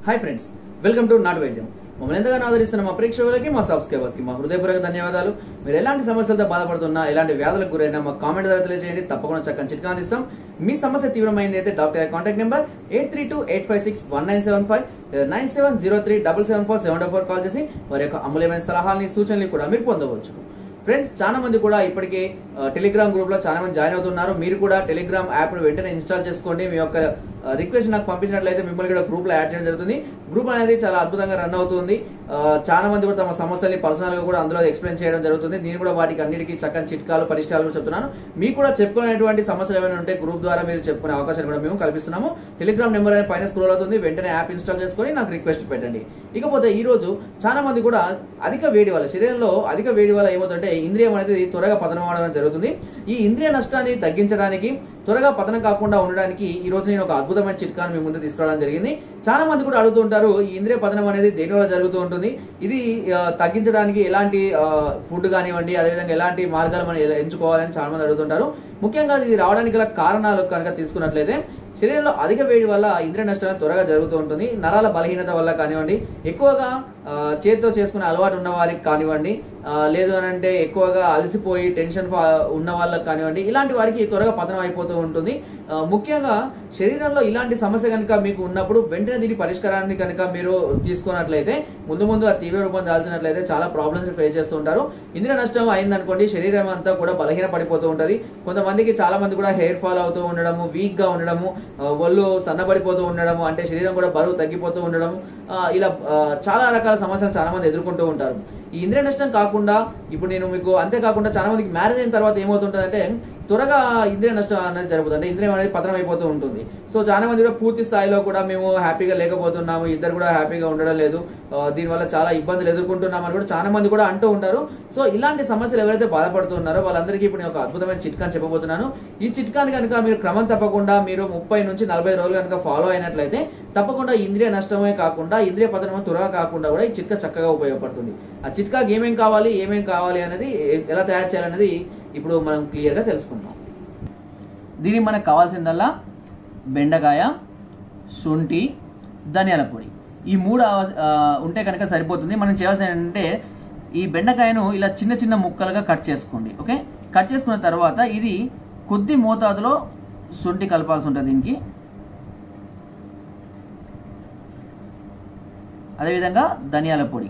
Hi friends, welcome to నాటు వైద్యం. మమ్మల్ని ఎంతగానో ఆదరిస్తున్న మా ప్రేక్షకులకి, మా సబ్స్క్రైబర్స్ కి మా హృదయపూర్వక ధన్యవాదాలు. మీరు ఎలాంటి సమస్యలతో బాధపడుతున్నా, ఎలాంటి వ్యాధులకు గురైనా మా కామెంట్ ద్వారా తెలియజేయండి. తప్పకుండా చక్కని చిట్కా అందిస్తాం. మీ సమస్య తీవ్రమైంది అయితే డాక్టర్ గారి కాంటాక్ట్ నెంబర్ 8328561975 9703774744 కాల్ చేసి వారి యొక్క అమూల్యమైన సలహాలని, సూచనలు కూడా మీరు పొందవచ్చు. ఫ్రెండ్స్, చాలా మంది కూడా ఇప్పటికే టెలిగ్రామ్ గ్రూప్ లో చాలా మంది జాయిన్ అవుతున్నారు. మీరు కూడా టెలిగ్రామ్ యాప్ వెంటనే ఇన్స్టాల్ చేసుకోండి. మీ యొక్క రిక్వెస్ట్ నాకు పంపించినట్లయితే మిమ్మల్ని కూడా గ్రూప్ లో యాడ్ చేయడం జరుగుతుంది. గ్రూప్ అనేది చాలా అద్భుతంగా రన్ అవుతుంది. చాలా మంది కూడా తమ సమస్యల్ని పర్సనల్ గా కూడా అందులో ఎక్స్ప్లెయిన్ చేయడం జరుగుతుంది. నేను కూడా వాటికి అన్నిటికీ చక్కని చిట్కాలు, పరిష్కారాలు చెప్తున్నాను. మీకు కూడా చెప్పుకునేటువంటి సమస్యలు ఏమైనా ఉంటే గ్రూప్ ద్వారా మీరు చెప్పుకునే అవకాశాలు కూడా మేము కల్పిస్తున్నాము. టెలిగ్రామ్ నెంబర్ అనేది పైన స్క్రోల్ అవుతుంది. వెంటనే యాప్ ఇన్స్టాల్ చేసుకొని నాకు రిక్వెస్ట్ పెట్టండి. ఇకపోతే ఈ రోజు చాలా మంది కూడా అధిక వేడి వల్ల, శరీరంలో అధిక వేడి వల్ల ఏమవుతుందంటే ఇంద్రియం అనేది త్వరగా పతనం అవడం జరుగుతుంది. ఈ ఇంద్రియ నష్టాన్ని తగ్గించడానికి, త్వరగా పతనం కాకుండా ఉండడానికి ఈ రోజు నేను ఒక అద్భుతమైన చిట్కాను మీ ముందు తీసుకురావడం జరిగింది. చాలా మంది కూడా అడుగుతూ ఉంటారు, ఈ ఇంద్రియ పతనం అనేది దేని వల్ల జరుగుతూ ఉంటుంది, ఇది తగ్గించడానికి ఎలాంటి ఫుడ్ కానివ్వండి, అదేవిధంగా ఎలాంటి మార్గాలు మనం ఎంచుకోవాలని చాలా మంది అడుగుతుంటారు. ముఖ్యంగా ఇది రావడానికి గల కారణాలు కనుక తీసుకున్నట్లయితే, శరీరంలో అధిక వేడి వల్ల ఇంద్రియ నష్టం త్వరగా జరుగుతూ ఉంటుంది. నరాల బలహీనత వల్ల కానివ్వండి, ఎక్కువగా చేతితో చేసుకునే అలవాటు ఉన్న వారికి కానివ్వండి, లేదు అని అంటే ఎక్కువగా అలసిపోయి టెన్షన్ ఉన్న వాళ్ళకి కానివ్వండి, ఇలాంటి వారికి త్వరగా పతనం అయిపోతూ ఉంటుంది. ముఖ్యంగా శరీరంలో ఇలాంటి సమస్య కనుక మీకు ఉన్నప్పుడు వెంటనే దీని పరిష్కారాన్ని కనుక మీరు తీసుకున్నట్లయితే, ముందు ముందు ఆ తీవ్ర రూపం దాల్చినట్లయితే చాలా ప్రాబ్లమ్స్ ఫేస్ చేస్తూ ఉంటారు. ఇంద్రియ నష్టం అయిందనుకోండి, శరీరం అంతా కూడా బలహీన పడిపోతూ ఉంటుంది. కొంతమందికి, చాలా మంది కూడా హెయిర్ ఫాల్ అవుతూ ఉండడము, వీక్ గా ఉండడము, ఒళ్ళు సన్నబడిపోతూ ఉండడము, అంటే శరీరం కూడా బరువు తగ్గిపోతూ ఉండడము, ఇలా చాలా రకాల సమస్యలు చాలా మంది ఎదుర్కొంటూ ఉంటారు. ఈ ఇంద్రియ నష్టం కాకుండా ఇప్పుడు నేను మీకు, అంతేకాకుండా చాలా మందికి మ్యారేజ్ అయిన తర్వాత ఏమవుతుంటుందంటే త్వరగా ఇంద్రియ నష్టం అనేది జరుగుతుంది. అంటే ఇంద్రియం అనేది పతనం అయిపోతూ ఉంటుంది. సో చాలా మంది కూడా పూర్తి స్థాయిలో కూడా మేము హ్యాపీగా లేకపోతున్నాము, ఇద్దరు కూడా హ్యాపీగా ఉండడం లేదు, దీనివల్ల చాలా ఇబ్బందులు ఎదుర్కొంటున్నామని కూడా చాలా మంది కూడా అంటూ ఉంటారు. సో ఇలాంటి సమస్యలు ఎవరైతే బాధపడుతున్నారో వాళ్ళందరికీ ఇప్పుడు నేను ఒక అద్భుతమైన చిట్కాని చెప్పబోతున్నాను. ఈ చిట్కాని కనుక మీరు క్రమం తప్పకుండా మీరు 30 నుంచి 40 రోజులు కనుక ఫాలో అయినట్లయితే తప్పకుండా ఇంద్రియ నష్టమే కాకుండా, ఇంద్రియ పతనం త్వరగా కాకుండా కూడా ఈ చిట్కా చక్కగా ఉపయోగపడుతుంది. ఆ చిట్కాకి ఏమేం కావాలి అనేది, ఎలా తయారు చేయాలనేది ఇప్పుడు మనం క్లియర్ గా తెలుసుకుందాం. దీనికి మనకు కావాల్సిందల్లా బెండకాయ, శొంఠి, ధనియాల పొడి, ఈ 3 ఉంటే కనుక సరిపోతుంది. మనం చేయాల్సింది ఏంటంటే, ఈ బెండకాయను ఇలా చిన్న చిన్న ముక్కలుగా కట్ చేసుకోండి. ఓకే, కట్ చేసుకున్న తర్వాత ఇది కొద్ది మోతాదులో శొంఠి కలపాల్సి ఉంటుంది దీనికి. అదేవిధంగా ధనియాల పొడి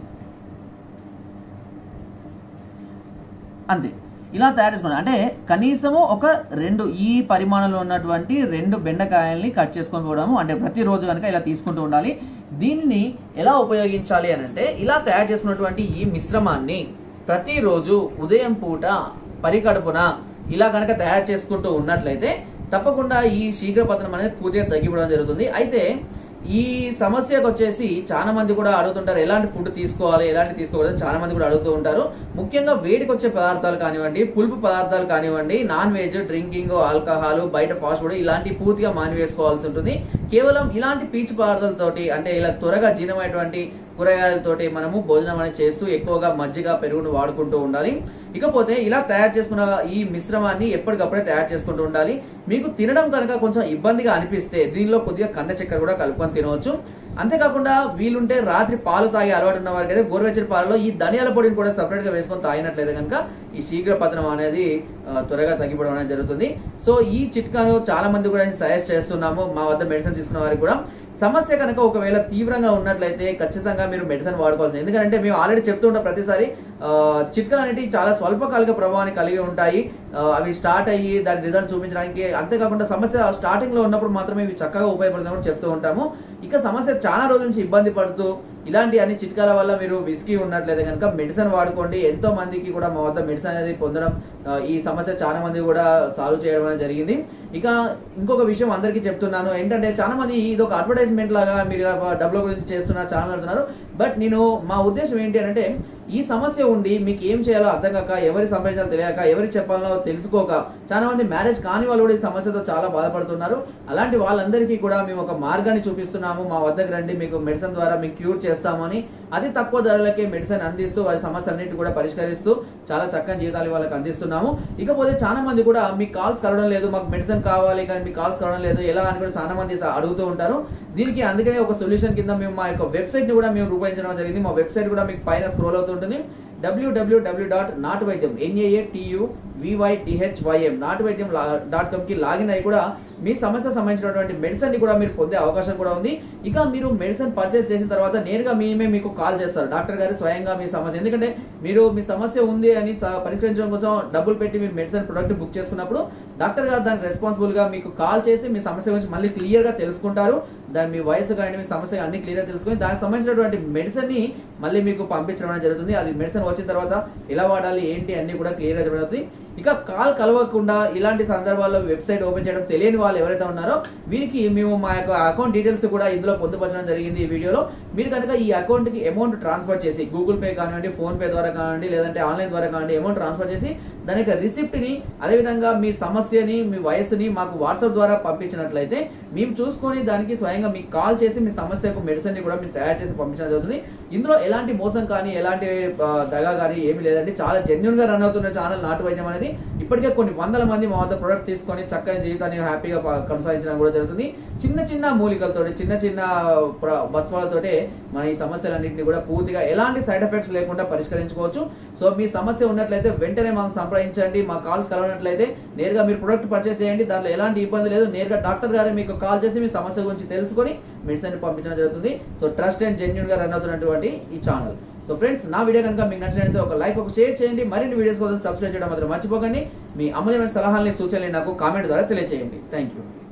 అంతే. ఇలా తయారు చేసుకోండి. అంటే కనీసము ఒక 2 ఈ పరిమాణంలో ఉన్నటువంటి 2 బెండకాయల్ని కట్ చేసుకొని పోవడము, అంటే ప్రతిరోజు కనుక ఇలా తీసుకుంటూ ఉండాలి. దీనిని ఎలా ఉపయోగించాలి అని అంటే, ఇలా తయారు చేసుకున్నటువంటి ఈ మిశ్రమాన్ని ప్రతిరోజు ఉదయం పూట పరికడుపున ఇలా కనుక తయారు చేసుకుంటూ ఉన్నట్లయితే తప్పకుండా ఈ శీఘ్రపతనం అనేది పూర్తిగా తగ్గిపోవడం జరుగుతుంది. అయితే ఈ సమస్యకు వచ్చేసి చాలా మంది కూడా అడుగుతుంటారు, ఎలాంటి ఫుడ్ తీసుకోవాలి, ఎలాంటి తీసుకోకూడదు చాలా మంది కూడా అడుగుతూ ఉంటారు. ముఖ్యంగా వేడికి వచ్చే పదార్థాలు కానివ్వండి, పులుపు పదార్థాలు కానివ్వండి, నాన్ వెజ్, డ్రింకింగ్, ఆల్కహాల్, బయట ఫాస్ట్ ఫుడ్ ఇలాంటి పూర్తిగా మానివేసుకోవాల్సి ఉంటుంది. కేవలం ఇలాంటి పీచు పదార్థాలతోటి, అంటే ఇలా త్వరగా జీర్ణమైనటువంటి కూరగాయలతోటి మనము భోజనం అనేది చేస్తూ ఎక్కువగా మజ్జిగ, పెరుగును వాడుకుంటూ ఉండాలి. ఇకపోతే ఇలా తయారు చేసుకున్న ఈ మిశ్రమాన్ని ఎప్పటికప్పుడే తయారు చేసుకుంటూ ఉండాలి. మీకు తినడం కనుక కొంచెం ఇబ్బందిగా అనిపిస్తే దీనిలో కొద్దిగా కండ చక్కెర కూడా కలుపుకొని తినవచ్చు. అంతేకాకుండా వీలుంటే రాత్రి పాలు తాగే అలవాటు ఉన్న వారికి అయితే గోరువెచ్చని పాలలో ఈ ధనియాల పొడిని కూడా సపరేట్ గా వేసుకొని తాగినట్లయితే కనుక ఈ శీఘ్ర పతనం అనేది త్వరగా తగ్గిపోవడం అనేది జరుగుతుంది. సో ఈ చిట్కాను చాలా మంది కూడా సజెస్ట్ చేస్తున్నాము. మా వద్ద మెడిసిన్ తీసుకున్న వారికి కూడా సమస్య కనుక ఒకవేళ తీవ్రంగా ఉన్నట్లయితే ఖచ్చితంగా మీరు మెడిసిన్ వాడుకోవాల్సింది. ఎందుకంటే మేము ఆల్రెడీ చెప్తూ ఉంటాం, ప్రతిసారి చిట్కాలు అనేవి చాలా స్వల్పకాలిక ప్రభావాన్ని కలిగి ఉంటాయి. అవి స్టార్ట్ అయ్యి దాని రిజల్ట్ చూపించడానికి, అంతేకాకుండా సమస్య స్టార్టింగ్ లో ఉన్నప్పుడు మాత్రమే ఇవి చక్కగా ఉపయోగపడుతుందని చెప్తూ ఉంటాము. ఇక సమస్య చాలా రోజుల నుంచి ఇబ్బంది పడుతూ ఇలాంటి అన్ని చిట్కాల వల్ల మీరు విసిగి ఉన్నట్లయితే కనుక మెడిసిన్ వాడుకోండి. ఎంతో మందికి కూడా మా వద్ద మెడిసిన్ అనేది పొందడం, ఈ సమస్య చాలా మంది కూడా సాల్వ్ చేయడం అనేది జరిగింది. ఇక ఇంకొక విషయం అందరికీ చెప్తున్నాను ఏంటంటే, చాలా మంది ఇది ఒక అడ్వర్టైజ్మెంట్ లాగా మీరు డబ్బుల గురించి చేస్తున్నారు చాలా మంది అంటున్నారు. బట్ నేను, మా ఉద్దేశం ఏంటి అంటే, ఈ సమస్య ఉండి మీకు ఏం చేయాలో అర్థం కాక, ఎవరి సంప్రదించాలో తెలియక, ఎవరి చెప్పాలో తెలుసుకోక చాలా మంది మ్యారేజ్ కాని వాళ్ళు కూడా ఈ సమస్యతో చాలా బాధపడుతున్నారు. అలాంటి వాళ్ళందరికీ కూడా మేము ఒక మార్గాన్ని చూపిస్తున్నాము. మా వద్దకు రండి, మీకు మెడిసిన్ ద్వారా మీకు క్యూర్ చేస్తామని అతి తక్కువ ధరలకే మెడిసిన్ అందిస్తూ వారి సమస్యలన్నిటి కూడా పరిష్కరిస్తూ చాలా చక్కని జీవితాలు వాళ్ళకి అందిస్తున్నాము. ఇకపోతే చాలా మంది కూడా మీకు కాల్స్ కలవడం లేదు, మాకు మెడిసిన్ కావాలి కానీ మీకు కాల్స్ కలవడం లేదు ఎలా అని కూడా చాలా మంది అడుగుతూ ఉంటారు. దీనికి అందుకనే ఒక సొల్యూషన్ కింద మేము మా యొక్క వెబ్సైట్ ని కూడా మేము రూపొందించడం జరిగింది. మా వెబ్సైట్ కూడా మీకు పైన స్క్రోల్ అవుతుంటుంది. www.naatuvaidhyam NAATUVYTHYM naatuvaidhyam.com కి లాగిన్ అయ్యి కూడా మీ సమస్య సంబంధించినటువంటి మెడిసిన్ ని కూడా మీరు పొందే అవకాశం కూడా ఉంది. ఇక మీరు మెడిసిన్ పర్చేస్ చేసిన తర్వాత నేరుగా మేమే మీకు కాల్ చేస్తారు, డాక్టర్ గారు స్వయంగా మీ సమస్య, ఎందుకంటే మీరు మీ సమస్య ఉంది అని పరిష్కరించడం కోసం డబ్బులు పెట్టి మీరు మెడిసిన్ ప్రొడక్ట్ బుక్ చేసుకున్నప్పుడు డాక్టర్ గారు దానికి రెస్పాన్సిబుల్ గా మీకు కాల్ చేసి మీ సమస్య గురించి మళ్ళీ క్లియర్ గా తెలుసుకుంటారు. దాని మీ వయసు కానీ మీ సమస్య అన్ని క్లియర్ గా తెలుసుకుని దానికి సంబంధించినటువంటి మెడిసిన్ ని మళ్ళీ మీకు పంపించడం జరుగుతుంది. అది మెడిసిన్ వచ్చిన తర్వాత ఎలా వాడాలి ఏంటి అన్ని కూడా క్లియర్ గా జరుగుతుంది. ఇక కాల్ కలవకుండా ఇలాంటి సందర్భాల్లో వెబ్సైట్ ఓపెన్ చేయడం తెలియని వాళ్ళు ఎవరైతే ఉన్నారో వీరికి మేము మా యొక్క అకౌంట్ డీటెయిల్స్ కూడా ఇందులో పొందుపరచడం జరిగింది ఈ వీడియోలో. మీరు కనుక ఈ అకౌంట్ కి అమౌంట్ ట్రాన్స్ఫర్ చేసి గూగుల్ పే కానివ్వండి, ఫోన్ పే ద్వారా కానివ్వండి, లేదంటే ఆన్లైన్ ద్వారా కానివ్వండి అమౌంట్ ట్రాన్స్ఫర్ చేసి దాని యొక్క రిసిప్ట్ ని అదేవిధంగా మీ సమస్యని మీ వయసుని మాకు వాట్సాప్ ద్వారా పంపించినట్లయితే మేము చూసుకొని దానికి స్వయంగా మీకు కాల్ చేసి మీ సమస్యకు మెడిసిన్ ని కూడా మేము తయారు చేసి పంపించడం జరుగుతుంది. ఇందులో ఎలాంటి మోసం కానీ ఎలాంటి దగా కానీ ఏమి లేదండి. చాలా జెన్యున్ గా రన్ అవుతున్న ఛానల్ నాటు వైద్యం అనేది. ఇప్పటికే కొన్ని వందల మంది మా వద్ద ప్రొడక్ట్ తీసుకొని చక్కని జీవితాన్ని హ్యాపీగా కొనసాగించడం కూడా జరుగుతుంది. చిన్న చిన్న మూలికలతో చిన్న చిన్న వస్తువులతోటే మన ఈ సమస్యలన్నింటినీ కూడా పూర్తిగా ఎలాంటి సైడ్ ఎఫెక్ట్స్ లేకుండా పరిష్కరించుకోవచ్చు. సో మీ సమస్య ఉన్నట్లయితే వెంటనే మాకు సంప్రదించండి. మా కాల్స్ కలవనట్లయితే నేరుగా మీరు ప్రొడక్ట్ పర్చేస్ చేయండి. దాంట్లో ఎలాంటి ఇబ్బంది లేదు. నేరుగా డాక్టర్ గారు మీకు కాల్ చేసి మీ సమస్య గురించి తెలుసుకొని మెడిసిన్ పంపించడం జరుగుతుంది. సో ట్రస్ట్ అండ్ జెన్యూన్ గా రన్ అవుతున్నటువంటి ఈ ఛానల్. సో ఫ్రెండ్స్, నా వీడియో కనుక మీకు నచ్చినట్లయితే ఒక లైక్, ఒక షేర్ చేయండి. మరిన్ని వీడియోస్ కోసం సబ్స్క్రైబ్ చేయడం మాత్రం మర్చిపోకండి. మీ అమూల్యమైన సలహాలని సూచనలు నాకు కామెంట్ ద్వారా తెలియజేయండి. Thank you.